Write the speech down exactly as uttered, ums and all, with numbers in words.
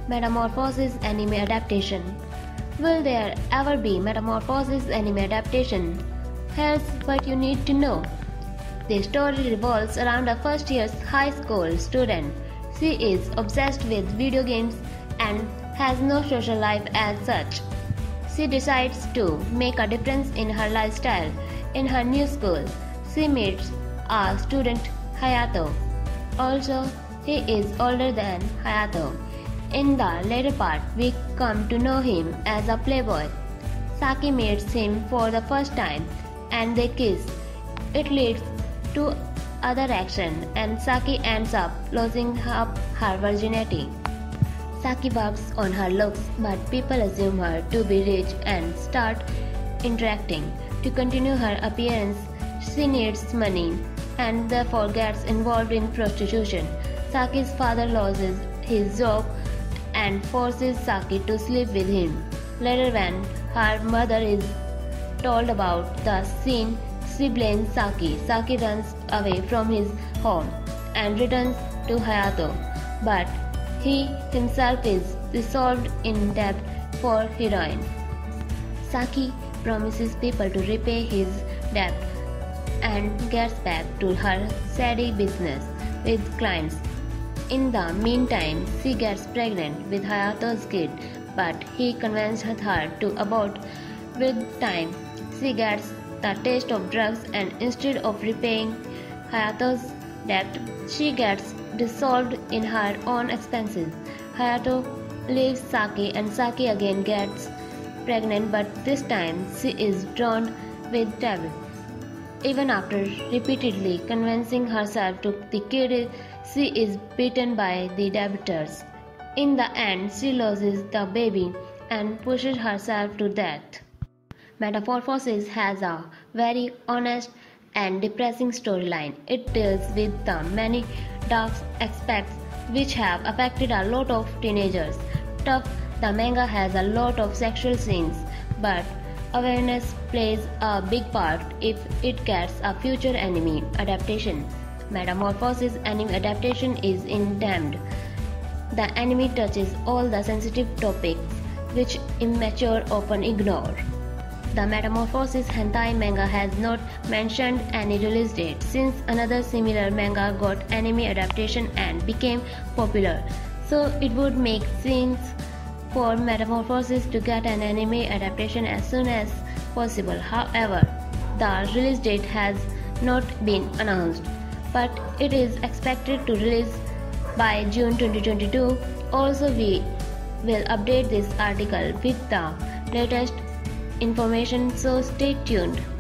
Metamorphosis anime adaptation. Will there ever be Metamorphosis anime adaptation? Here's what you need to know. The story revolves around a first year high school student. She is obsessed with video games and has no social life as such. She decides to make a difference in her lifestyle. In her new school, she meets a student, Hayato. Also, he is older than Hayato. In the later part, we come to know him as a playboy. Saki meets him for the first time and they kiss. It leads to other action and Saki ends up losing up her virginity. Saki works on her looks, but people assume her to be rich and start interacting. To continue her appearance, she needs money and therefore gets involved in prostitution. Saki's father loses his job and forces Saki to sleep with him. Later, when her mother is told about the scene, she blames Saki. Saki runs away from his home and returns to Hayato, but he himself is dissolved in debt for heroin. Saki promises people to repay his debt and gets back to her shady business with clients. In the meantime, she gets pregnant with Hayato's kid, but he convinces her to abort. With time, she gets the taste of drugs and instead of repaying Hayato's debt, she gets dissolved in her own expenses. Hayato leaves Saki and Saki again gets pregnant, but this time she is drowned with devil. Even after repeatedly convincing herself to the kid, she is beaten by the debtors. In the end, she loses the baby and pushes herself to death. Metamorphosis has a very honest and depressing storyline. It deals with the many dark aspects which have affected a lot of teenagers. Tough, the manga has a lot of sexual scenes, but awareness plays a big part if it gets a future anime adaptation. Metamorphosis anime adaptation is in damned. The anime touches all the sensitive topics which immature often ignore. The Metamorphosis hentai manga has not mentioned any release date since another similar manga got anime adaptation and became popular, so it would make sense for Metamorphosis to get an anime adaptation as soon as possible. However, the release date has not been announced, but it is expected to release by June twenty twenty-two. Also, we will update this article with the latest information, so stay tuned.